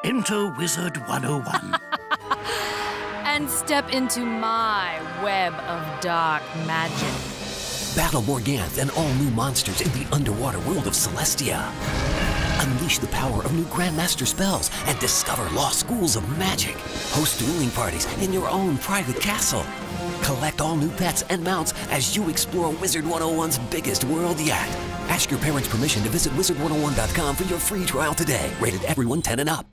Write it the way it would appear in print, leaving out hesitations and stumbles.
Enter Wizard101. And step into my web of dark magic. Battle Morganthe and all new monsters in the underwater world of Celestia. Unleash the power of new Grandmaster spells and discover lost schools of magic. Host dueling parties in your own private castle. Collect all new pets and mounts as you explore Wizard101's biggest world yet. Ask your parents' permission to visit Wizard101.com for your free trial today. Rated everyone 10 and up.